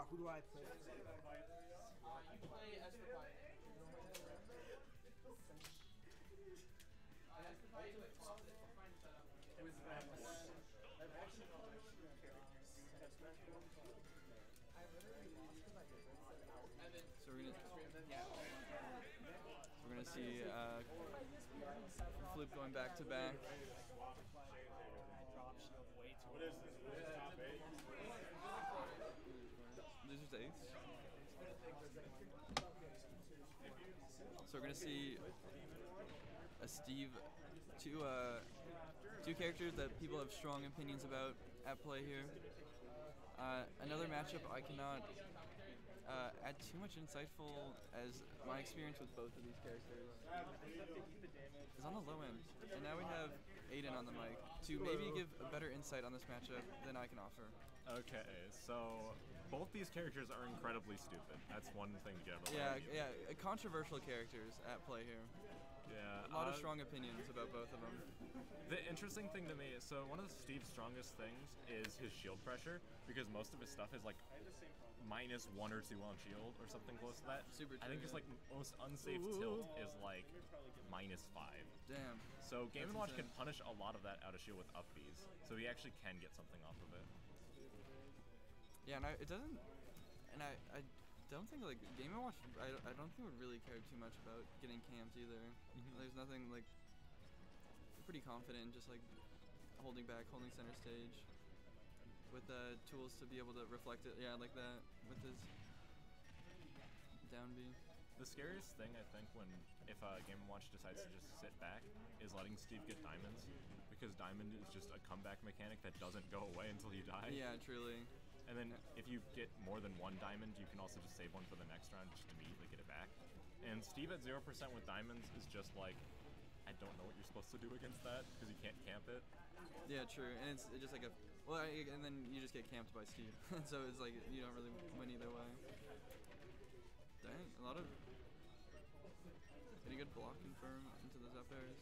Who do I play? You play Estepie. So we're gonna see Flip going back to back. What is this? What is top 8? Losers eighths. So we're gonna see a Steve, two characters that people have strong opinions about at play here. Another matchup I cannot add too much insightful, as my experience with both of these characters is on the low end. And now we have Aiden on the mic to maybe give a better insight on this matchup than I can offer. Okay, so both these characters are incredibly stupid. That's one thing to get out of the way. Yeah, controversial characters at play here. Yeah. A lot of strong opinions about both of them. The interesting thing to me is, so one of Steve's strongest things is his shield pressure, because most of his stuff is like -1 or 2 on shield or something close to that. Super I think true, his like most unsafe tilt is like -5. Damn. So Game That's & Watch insane. can punish a lot of that out of shield with up Bs, so he actually can get something off of it. Yeah, and it doesn't, and I don't think like Game & Watch. I don't think would really care too much about getting camped either. There's nothing like. Pretty confident in just like holding back, holding center stage, with the tools to be able to reflect it. Yeah, like that with his down B. The scariest thing, I think, if Game & Watch decides to just sit back, is letting Steve get diamonds, because diamond is just a comeback mechanic that doesn't go away until you die. Yeah, truly. And then if you get more than 1 diamond, you can also just save one for the next round, just immediately get it back. And Steve at 0% with diamonds is just like, I don't know what you're supposed to do against that, because you can't camp it. Yeah, true. And it's just like and then you just get camped by Steve. So it's like you don't really win either way. Dang, a lot of pretty good block confirm into those up airs.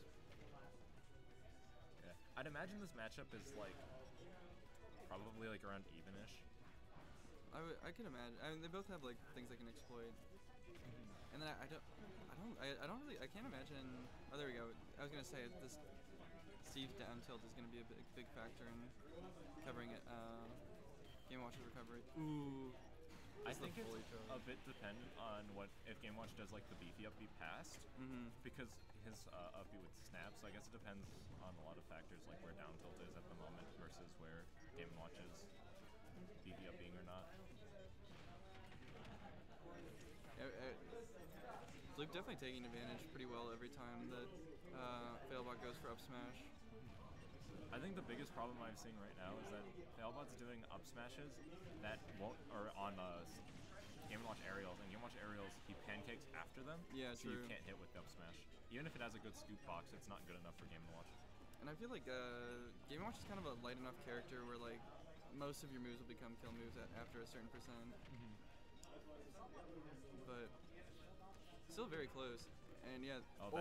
Yeah. I'd imagine this matchup is like probably like around evenish. I can imagine. I mean, they both have like things they can exploit. And then I can't imagine. Oh, there we go. I was gonna say this Steve's down tilt is gonna be a big factor in covering it. Game Watch's recovery. Ooh. I think it's a bit dependent on if Game Watch does like the beefy up B past, because his up B would snap. So I guess it depends on a lot of factors, like where down tilt is at the moment versus where Game Watch is beefy up being or not. Luke definitely taking advantage pretty well every time that Failbot goes for up smash. I think the biggest problem I'm seeing right now is that Failbot's doing up smashes that won't, or on Game & Watch aerials, and Game & Watch aerials, he pancakes after them. Yeah, so true. you can't hit with the up smash. Even if it has a good scoop box, it's not good enough for Game & Watch. And I feel like Game & Watch is kind of a light enough character where like most of your moves will become kill moves after a certain percent. But still very close. And yeah.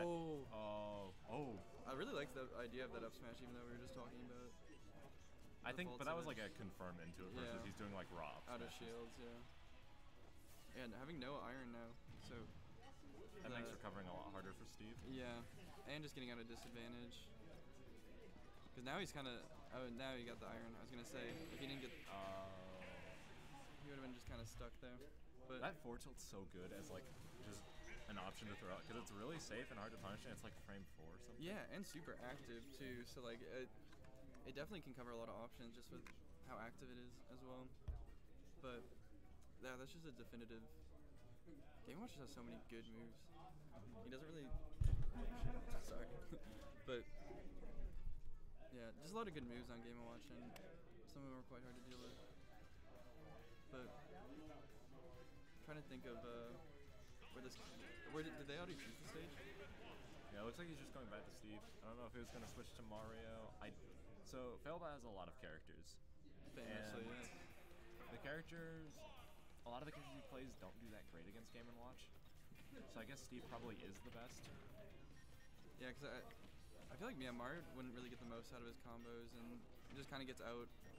I really like the idea of that up smash, even though we were just talking about. I think, but that was like a confirm into it versus he's doing like raw up out of smashes. shields, yeah. And having no iron now, so that makes recovering a lot harder for Steve. Yeah, and just getting out of disadvantage. Because now he's kind of. Oh, now he got the iron. I was gonna say if he didn't get. He would have been just kind of stuck there. But that 4 tilt's so good as like just an option to throw out, because it's really safe and hard to punish, and it's like frame 4 or something. Yeah, and super active too. So like it definitely can cover a lot of options just with how active it is as well. But yeah, that's just a definitive. Game Watch just has so many good moves. He doesn't really. Sorry, but yeah, just a lot of good moves on Game Watch, and some of them are quite hard to deal with. But trying to think of where did they already choose the stage? Yeah, it looks like he's just going back to Steve. I don't know if he was going to switch to Mario. So Failbot has a lot of characters. Famously, yeah. The characters, a lot of the characters he plays don't do that great against Game & Watch. So I guess Steve probably is the best. Yeah, because I feel like Mario wouldn't really get the most out of his combos, and he just kind of gets out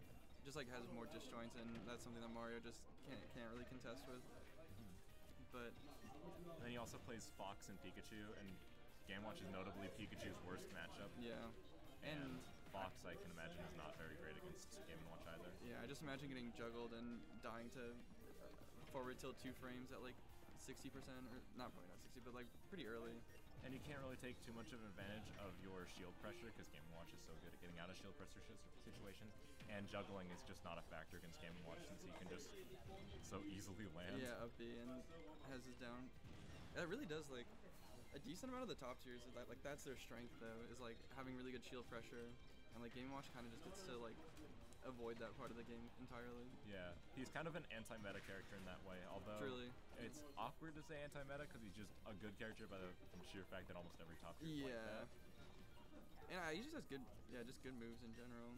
just like has more disjoints, and that's something that Mario just can't really contest with. But then he also plays Fox and Pikachu, and Game & Watch is notably Pikachu's worst matchup. Yeah. And Fox, I can imagine, is not very great against Game & Watch either. Yeah, I just imagine getting juggled and dying to forward tilt 2 frames at like 60%, or not probably not 60, but like pretty early. And you can't really take too much of an advantage of your shield pressure because Game & Watch is so good at getting out of shield pressure situations. And juggling is just not a factor against Game & Watch since he can just so easily land. Yeah, up B and has his down. That really does like a decent amount of the top tiers. Is that, like that's their strength though, is like having really good shield pressure, and like Game & Watch kind of just gets to like avoid that part of the game entirely. Yeah, he's kind of an anti-meta character in that way, although Truly. It's awkward to say anti-meta because he's just a good character by the sheer fact that almost every top tier is like that. And he just has good, just good moves in general.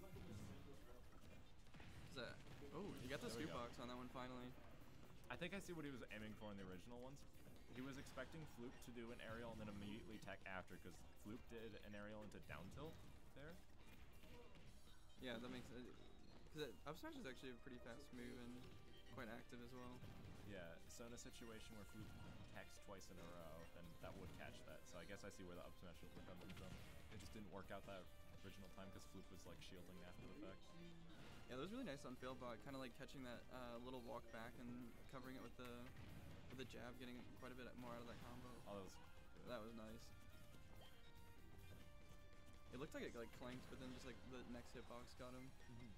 You got the scoop box on that one finally. I think I see what he was aiming for in the original ones. He was expecting Floop to do an aerial and then immediately attack after, because Floop did an aerial into down tilt there. Yeah, that makes it. Because up smash is actually a pretty fast move and quite active as well. Yeah, so in a situation where Floop attacks twice in a row, then that would catch that. So I guess I see where the up smash would come from. It just didn't work out that original time because Floop was like shielding after the fact. Yeah, that was really nice on Failbot, kind of like catching that little walk back and covering it with the jab, getting quite a bit more out of that combo. Oh, that was nice. It looked like it like clanked, but then just like the next hitbox got him.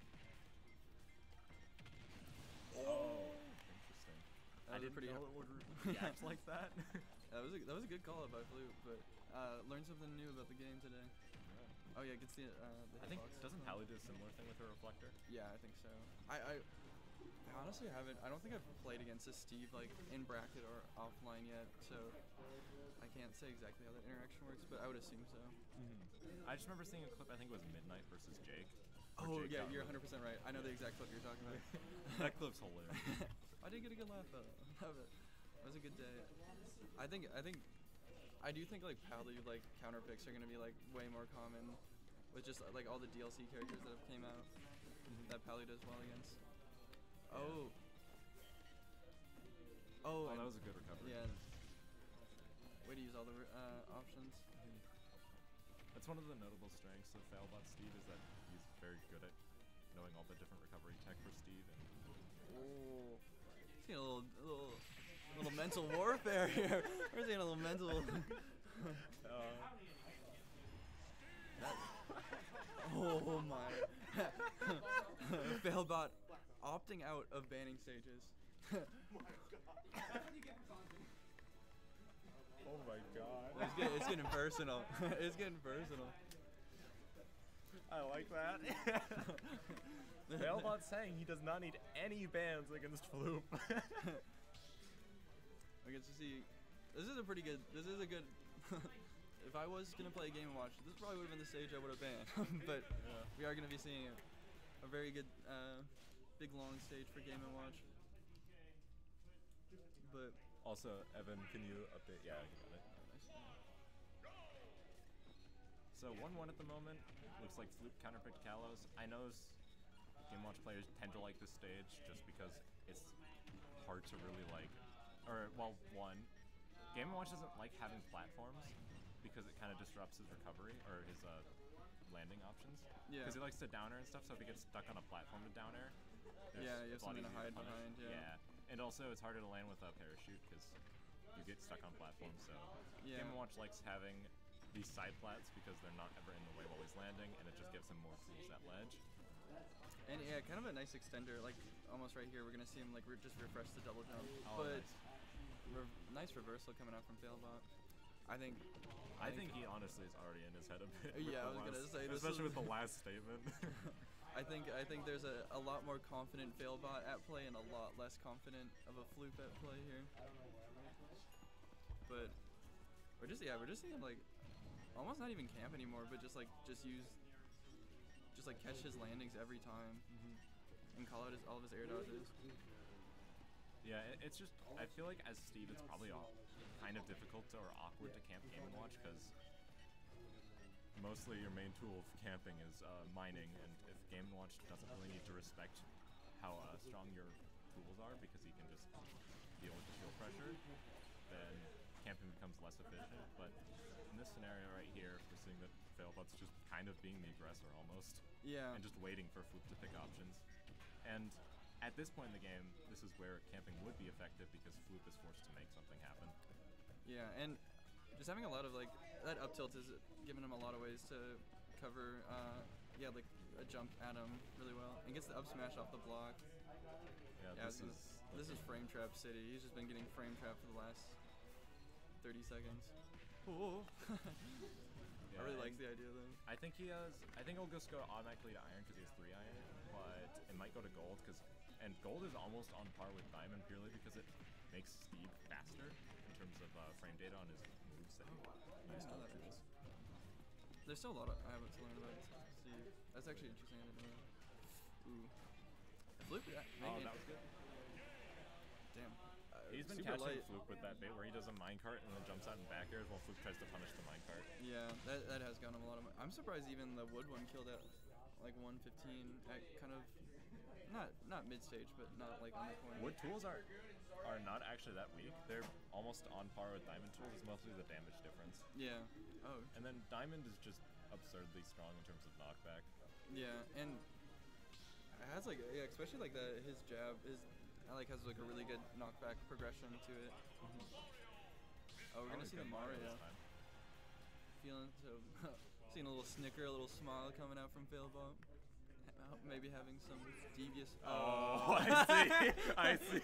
Oh, interesting. I didn't know it would react like that. That was a good call out by Floop, but learned something new about the game today. Oh yeah, gets the I think, doesn't Pally do a similar thing with her reflector? Yeah, I think so. I honestly haven't. I don't think I've played against a Steve like in bracket or offline yet, so I can't say exactly how that interaction works, but I would assume so. I just remember seeing a clip. I think it was Midnight versus Jake. Oh Jake, yeah, you're 100% right. I know the exact clip you're talking about. That clip's hilarious. I did get a good laugh though. That was a good day. I do think like Pally like counter picks are gonna be like way more common with just like all the DLC characters that have came out that Pally does well against. Yeah. Oh, that was a good recovery. Yeah. Way to use all the options. That's one of the notable strengths of Failbot Steve is that he's very good at knowing all the different recovery tech for Steve. And seeing a little mental warfare here. We're seeing a little mental. Oh my. Failbot opting out of banning stages. Oh my god. It's getting personal. It's getting personal. I like that. Failbot's saying he does not need any bans against Floop. I get to see. This is a good. If I was gonna play a Game & Watch, this probably would have been the stage I would have banned. But we are gonna be seeing a very good, big long stage for Game & Watch. But also, Evan, can you update? Yeah, you got it. So 1-1 at the moment. Looks like Floop counterpicked Kalos. I know Game & Watch players tend to like this stage just because it's hard to really like. Game & Watch doesn't like having platforms because it kind of disrupts his recovery or his landing options. Yeah. Because he likes to down air and stuff, so if he gets stuck on a platform to down air, you have something to hide behind. Yeah. And also, it's harder to land with a parachute because you get stuck on platforms. So Game & Watch likes having these side plats because they're not ever in the way while he's landing, and it just gives him more tools at ledge. And yeah, kind of a nice extender, like almost right here. We're gonna see him like just refresh the double jump, but nice reversal coming out from Failbot. I think he honestly is already in his head a bit. Yeah, I was gonna say, especially with the last statement. I think there's a lot more confident Failbot at play and a lot less confident of a Floop at play here. But we're just seeing him like almost not even camp anymore, but just catch his landings every time and call out all of his air dodges. Yeah, it's just, I feel like as Steve, it's probably kind of difficult or awkward to camp Game & Watch because mostly your main tool of camping is mining, and if Game & Watch doesn't really need to respect how strong your tools are because he can just deal with the shield pressure, then camping becomes less efficient. But in this scenario right here, we're seeing that Failbot's just kind of being the aggressor almost. Yeah. And just waiting for Floop to pick options. And at this point in the game, this is where camping would be effective because Floop is forced to make something happen. Yeah, and just having a lot of like that up tilt is giving him a lot of ways to cover. Yeah, like a jump at him really well, and gets the up smash off the block. Yeah, this is frame trap city. He's just been getting frame trapped for the last 30 seconds. Oh. Yeah, I really like the idea though. I think it'll just go automatically to iron because he has 3 iron, but it might go to gold and gold is almost on par with diamond purely because it makes Steve faster in terms of frame data on his moves that he used to choose. There's still a lot I haven't to learn about Steve. That's actually interesting. I didn't know that. Ooh. Floop, That was good. Damn. He's been super catching light. Floop with that bait where he does a minecart and then jumps out and back airs while Floop tries to punish the minecart. Yeah, that has gotten him a lot of money. I'm surprised even the wood one killed at like 115 at kind of not mid stage, but not like on the corner. Wood tools are not actually that weak. They're almost on par with diamond tools. It's mostly the damage difference. Yeah. Oh. And then diamond is just absurdly strong in terms of knockback. Yeah, and it has like especially like his jab has like a really good knockback progression to it. Oh, we're gonna see the Mario. Feeling so, seeing a little snicker, a little smile coming out from Failbot. Maybe having some devious. Oh, I see.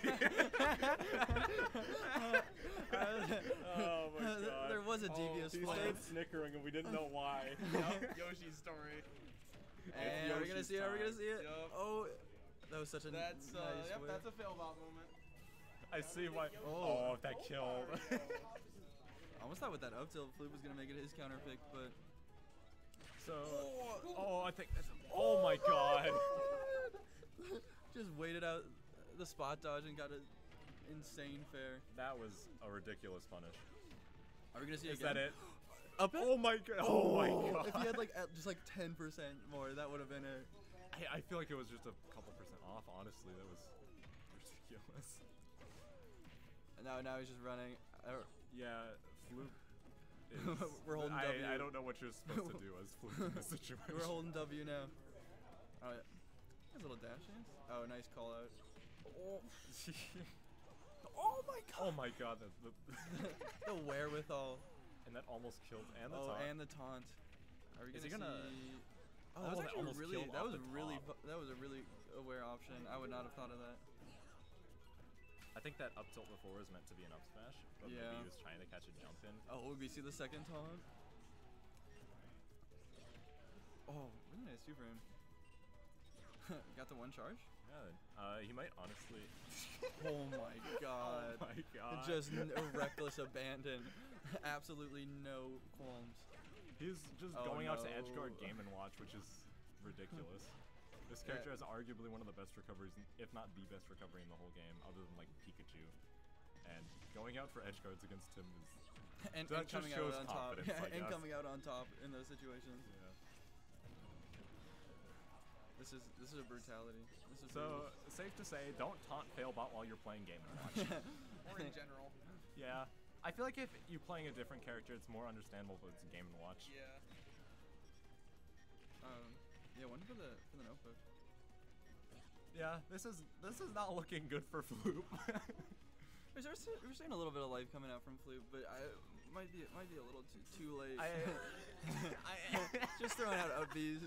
Oh my god. There was a devious He flame. started snickering and we didn't know why. Yoshi's story. And are we gonna see it? Are we gonna see it? Yup. Oh, that was such a That's nice yep, whip. that's a Failbot moment. I see why. Oh, that killed. I almost thought with that up tilt, Floop was gonna make it his counter pick, but So, I think that's. Oh my god. just waited out the spot dodge and got an insane fair. That was a ridiculous punish. Are we gonna see it Is again? that it? Up it? Oh my god. Oh my god. If he had like just like 10% more, that would have been it. I feel like it was just a couple percent off, honestly. That was ridiculous. Now he's just running. Yeah, Floop is... We're holding W. I don't know what you're supposed to do as Floop in this situation. We're holding W now. Oh yeah. Has a little dash chance. Oh, nice call out. Oh, oh my god. Oh my god. The wherewithal. And that almost killed. And the Oh, taunt. and the taunt. Are we Is gonna he gonna- see? Oh, that was that actually almost really. killed That off was the really. top. That was a really aware option. I would not have thought of that. I think that up tilt before was meant to be an up smash, but Yeah. maybe he was trying to catch a jump in. Oh, we see the second taunt. Oh, really nice 2 frame. Got the 1 charge. Yeah, he might honestly. Oh my god. Oh my god. Just a reckless abandon. Absolutely no qualms. He's just Oh going out to no. edgeguard Game & Watch, which is ridiculous. This character has arguably one of the best recoveries, if not the best recovery in the whole game, other than like Pikachu. And going out for edgeguards against him is and that just coming shows out on top. confidence, I And guess. coming out on top in those situations. Yeah. This is a brutality. This is So safe to say, don't taunt Failbot while you're playing Game & Watch. Or in general. Yeah. I feel like if you're playing a different character, it's more understandable if it's a Game & Watch. Yeah. Yeah, one for the notebook. Yeah, this is not looking good for Floop. We're seeing a little bit of life coming out from Floop, but might be a little too late. Just throwing out up Bs.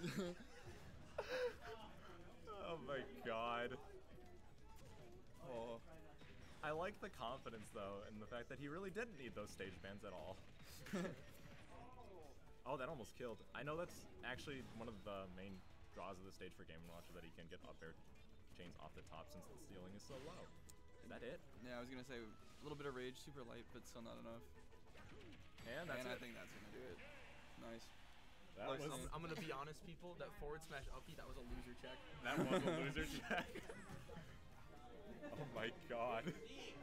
Oh my god. Oh. I like the confidence though, and the fact that he really didn't need those stage bans at all. Oh, that almost killed. I know that's actually one of the main draws of the stage for Game & Watch, that he can get up air chains off the top since the ceiling is so low. Is that it? Yeah, I was gonna say a little bit of rage, super light, but still not enough. And that's I it. think that's gonna do it. Nice. That Look, was I'm gonna be honest, people. That forward smash up B, that was a loser check. that was a loser check. Oh my god.